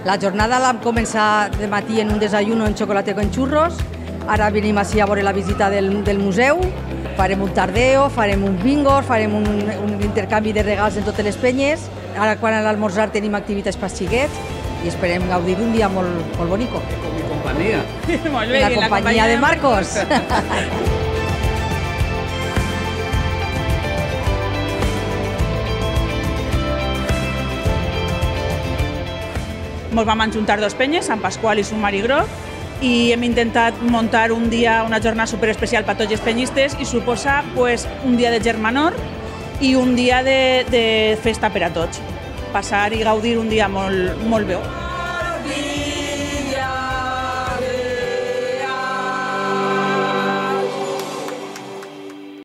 La jornada l'hem començat de matí en un desayuno en xocolate con xurros, ara venim així a veure la visita del museu, farem un tardeo, farem un bingo, farem un intercanvi de regals en totes les penyes, ara quan a l'almorzar tenim activitats per xiquets i esperem gaudir d'un dia molt bonico. Con mi compañía. Molt bé, La companyia de Marcos. Ens vam ajuntar dos penyes, Sant Pasqual i Sumari Groc, i hem intentat muntar un dia, una jornada superespecial per a tots els penyistes i suposa un dia de germanor i un dia de festa per a tots. Passar i gaudir un dia molt bé.